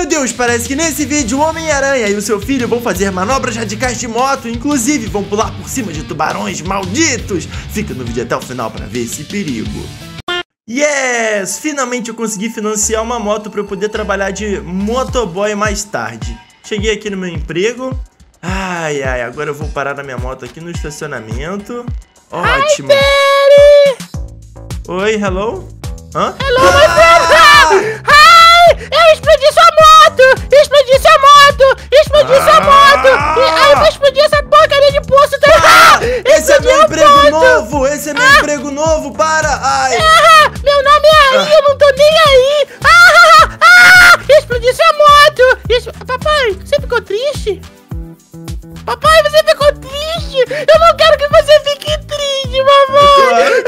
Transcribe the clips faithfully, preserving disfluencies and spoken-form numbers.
Meu Deus, parece que nesse vídeo o Homem-Aranha e o seu filho vão fazer manobras radicais de moto. Inclusive vão pular por cima de tubarões malditos. Fica no vídeo até o final para ver esse perigo. Yes! Finalmente eu consegui financiar uma moto para eu poder trabalhar de motoboy mais tarde. Cheguei aqui no meu emprego. Ai, ai, agora eu vou parar na minha moto aqui no estacionamento. Ótimo. Hi, Daddy! Oi, hello? Hã? Hello, my friend! Hi! Eu explodi sua moto! Explodi sua moto! Explodi ah! sua moto! E, ai, eu vou explodir essa porcaria de poço! Tá? Ah! Esse é meu emprego moto. novo! Esse é meu ah! emprego novo! Para! Ai! Ah! Meu nome é aí, ah! eu não tô nem aí! Ah! Ah! Explodi sua moto! Expl... Papai, você ficou triste? Papai, você ficou triste? Eu não quero que você fique triste, papai!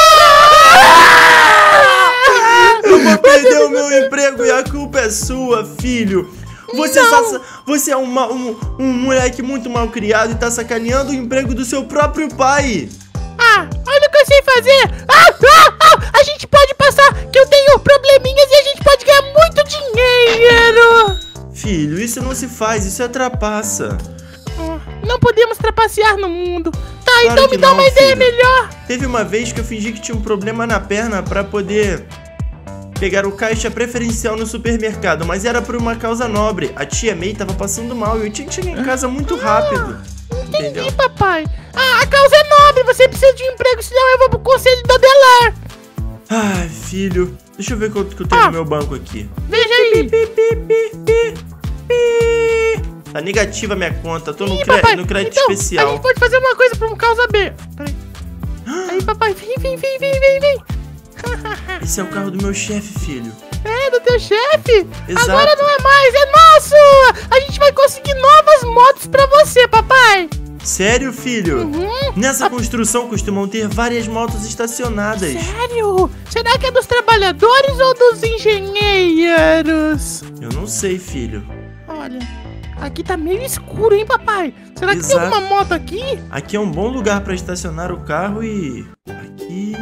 Ah! Eu vou perder o meu emprego e a culpa é sua, filho! Você, só, você é uma, um, um moleque muito mal criado e tá sacaneando o emprego do seu próprio pai! Ah, olha o que eu sei fazer! Ah, ah, ah, a gente pode passar que eu tenho probleminhas e a gente pode ganhar muito dinheiro! Filho, isso não se faz, isso é trapaça. Não podemos trapacear no mundo. Tá, claro então me dá não, uma ideia filho. melhor. Teve uma vez que eu fingi que tinha um problema na perna pra poder pegar o caixa preferencial no supermercado, mas era por uma causa nobre. A tia May tava passando mal e eu tinha que chegar em casa muito rápido. Ah, entendi, entendeu? papai. Ah, a causa é nobre, você precisa de um emprego, senão eu vou pro conselho do Adelar. Ai, filho, deixa eu ver quanto que eu tenho ah, no meu banco aqui. Veja aí. Pi, pi, pi, pi, pi. Tá negativa a minha conta, tô no, Ih, cre papai, no crédito então, especial. A gente pode fazer uma coisa pra um causa B. Peraí. Aí, papai, vem, vem, vem, vem, vem, vem. Esse é o carro do meu chefe, filho. É, do teu chefe? Exato. Agora não é mais, é nosso! A gente vai conseguir novas motos pra você, papai. Sério, filho? Uhum. Nessa construção costumam ter várias motos estacionadas. Sério? Será que é dos trabalhadores ou dos engenheiros? Eu não sei, filho. Olha, aqui tá meio escuro, hein, papai? Será que Exato. tem uma moto aqui? Aqui é um bom lugar pra estacionar o carro e... Aqui...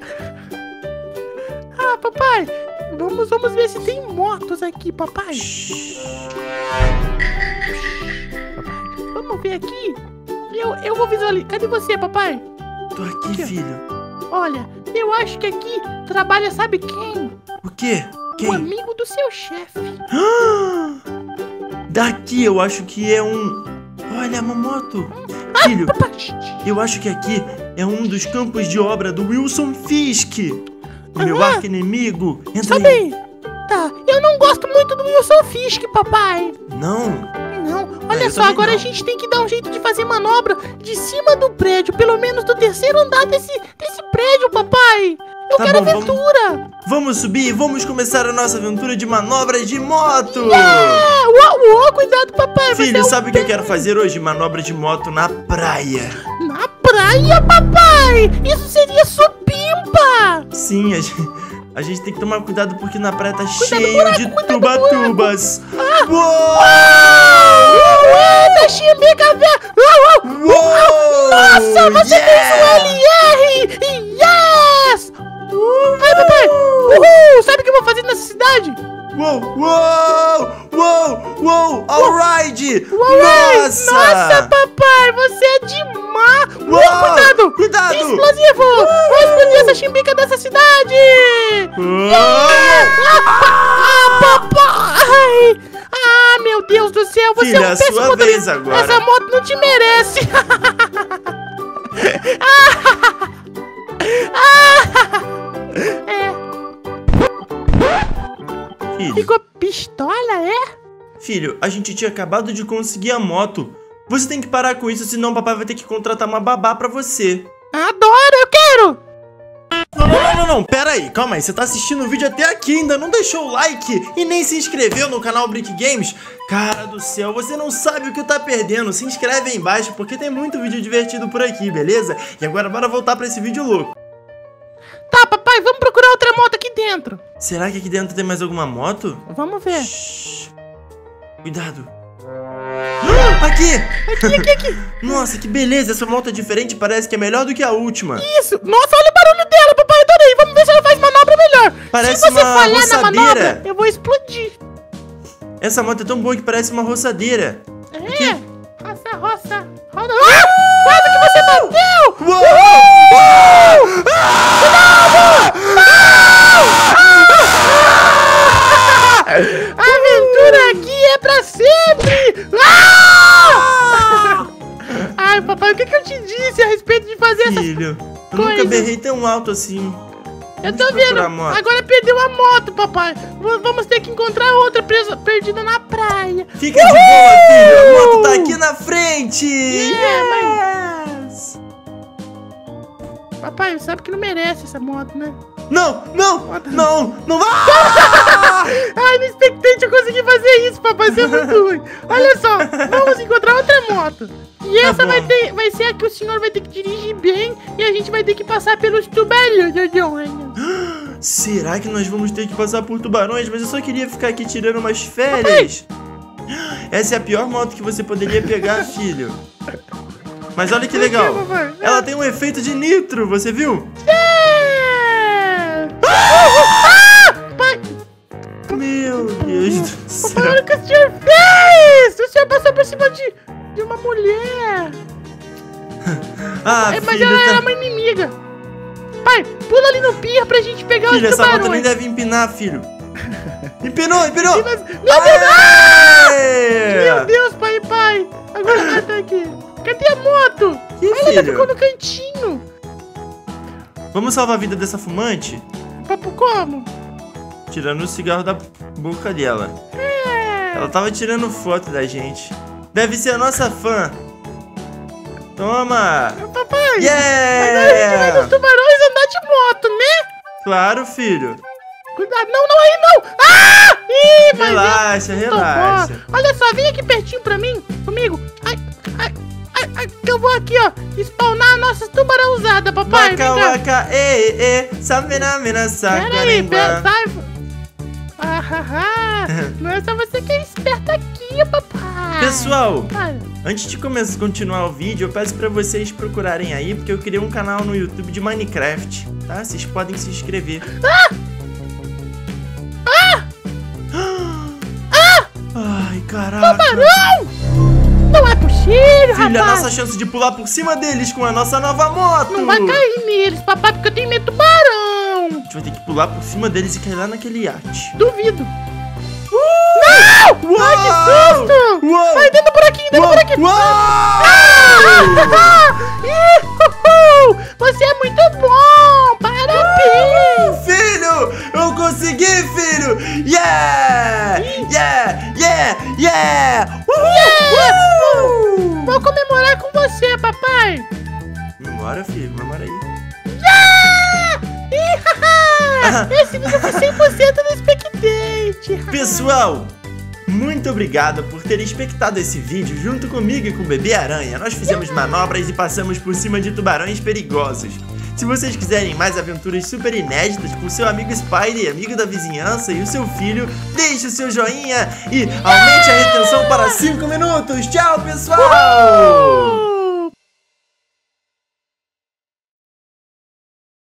Ah, papai, vamos, vamos ver se tem motos aqui, papai. Papai, vamos ver aqui. Eu, eu vou visualizar. Cadê você, papai? Tô aqui, aqui, filho. Olha, eu acho que aqui trabalha, sabe quem? O quê? Quem? O amigo do seu chefe. Daqui eu acho que é um... Olha, uma moto. Ah, filho, papai. Eu acho que aqui é um dos campos de obra do Wilson Fisk. O meu ah, arqui-inimigo. Entra sabe? Aí. Tá, eu não gosto muito do Wilson Fisk, papai. Não? Não, olha ah, só, agora não. A gente tem que dar um jeito de fazer manobra de cima do prédio, pelo menos do terceiro andar desse, desse prédio, papai. Eu tá quero bom, aventura. Vamos, vamos subir e vamos começar a nossa aventura de manobras de moto. Yeah! Uou, uou, cuidado, papai. Filho, sabe o que eu quero fazer hoje? Manobra de moto na praia. Na praia, papai? Isso seria supimpa. Sim, a gente... A gente tem que tomar cuidado porque na praia tá cuidado cheio buraco, de tuba-tubas. Ah, uou! Uou! Tá chimbica, velho! Nossa, você yeah! fez o L R! Yes! Uh, Ai, papai! Uhul! Sabe o que eu vou fazer nessa cidade? Uou! Uou! Uou! Uou! Alright! Nossa! Nossa, papai! Você é demais! Uou! Cuidado! Cuidado! Explosivo! Uh! Vou explodir essa chimbica dessa cidade! Uh! Yeah! Ah, papai! Ah, meu Deus do céu! Você Filha, é um péssimo sua vez agora. Essa moto não te merece! É. Filho. Ficou pistola, é? Filho, a gente tinha acabado de conseguir a moto. Você tem que parar com isso, senão o papai vai ter que contratar uma babá pra você. Adoro, eu quero! Não, não, não, não, não, pera aí, calma aí. Você tá assistindo o vídeo até aqui, ainda não deixou o like e nem se inscreveu no canal Brick Games? Cara do céu, você não sabe o que tá perdendo. Se inscreve aí embaixo porque tem muito vídeo divertido por aqui, beleza? E agora bora voltar pra esse vídeo louco. Tá, papai, vamos procurar outra moto aqui dentro. Será que aqui dentro tem mais alguma moto? Vamos ver. Shhh. Cuidado. Ah, aqui! Aqui, aqui, aqui. Nossa, que beleza. Essa moto é diferente, parece que é melhor do que a última. Isso. Nossa, olha o barulho dela, papai. Adorei. Vamos ver se ela faz manobra melhor. Parece se você uma falhar roçadeira. na manobra, eu vou explodir. Essa moto é tão boa que parece uma roçadeira. É, Aqui. roça, roça, roda. Ah! Quase que você bateu! Uou! A aventura aqui é pra sempre! Ah! Ai, papai, o que, que eu te disse a respeito de fazer essas Filho, eu nunca coisas? berrei tão alto assim. Eu Vamos tô vendo, procurar a moto. agora perdeu a moto, papai. V- Vamos ter que encontrar outra presa, perdida na praia. Fica de boa, filho. A moto tá aqui na frente. Yeah, Yes! Papai, sabe que não merece essa moto, né? Não, não, não, não vai! Ai, no expectante eu consegui fazer isso, papai, isso é muito ruim. Olha só, vamos encontrar outra moto. E essa Tá vai, bom. ter, vai ser a que o senhor vai ter que dirigir bem e a gente vai ter que passar pelos tubarões. Será que nós vamos ter que passar por tubarões? Mas eu só queria ficar aqui tirando umas férias. Essa é a pior moto que você poderia pegar, filho. Mas olha que legal. Por quê, papai? Ela tem um efeito de nitro, você viu? É! Ah! Pai, Meu Deus do céu. papai, olha o que o senhor fez! O senhor passou por cima de, de uma mulher. Ah, É, mas filho, ela tá... era uma inimiga. Pai, pula ali no pier pra gente pegar Filho, os essa tubarões. moto nem deve empinar, filho. Empinou, empinou. Meu Deus! Ah! Aê! Meu Deus, pai, pai! Agora vai estar aqui. Cadê a moto? Que Ela filho? ficou no cantinho. Vamos salvar a vida dessa fumante? Papo, como? Tirando o cigarro da boca dela. É. Ela tava tirando foto da gente. Deve ser a nossa fã. Toma! Papai, agora a gente vai nos Yeah! tubarões andar de moto, né? Claro, filho. Cuidado, não, não, aí não! Ah! Ih, mas Relaxa, eu- tô relaxa. bom. Olha só, vem aqui pertinho pra mim, comigo. Ai, ai, ai, ai, que eu vou aqui, ó, spawnar a nossa tubarãozada, papai. Waka Vem cá. waka, e e, samena mena Pera aí, sacarimba. pera, sai. Ah, ah, ah. Não é só você que é esperto aqui, papai. Pessoal, Cara, antes de começar, continuar o vídeo, eu peço pra vocês procurarem aí, porque eu criei um canal no YouTube de Minecraft, tá? Vocês podem se inscrever. Ai, caraca. tubarão! Não é possível, Filha, a rapaz. nossa chance de pular por cima deles com a nossa nova moto. Não vai cair neles, papai, porque eu tenho medo do tubarão. A gente vai ter que pular por cima deles e cair lá naquele iate. Duvido. Uou! Ai, que susto! Uou! Vai dentro do buraquinho, dentro do Uou! buraquinho. Uou! Ah! Ihuhu! Você é muito bom! Parabéns! Filho, eu consegui, filho! Yeah! Yeah! Yeah! Yeah! Uhul! Uhul! Vou comemorar com você, papai! Memória, filho, memória aí. Ah! Ihaha! Esse vídeo foi cem por cento no expectante! Pessoal, muito obrigado por ter espectado esse vídeo junto comigo e com o Bebê Aranha. Nós fizemos manobras e passamos por cima de tubarões perigosos. Se vocês quiserem mais aventuras super inéditas com seu amigo Spidey, amigo da vizinhança e o seu filho, deixe o seu joinha e aumente a retenção para cinco minutos. Tchau, pessoal!